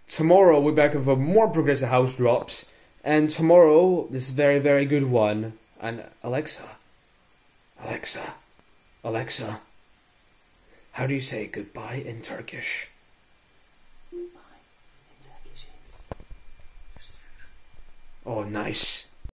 tomorrow we're back with a more progressive house drops. And tomorrow, this very, very good one. And Alexa, Alexa, Alexa, how do you say goodbye in Turkish? Goodbye in Turkish is... Oh, nice.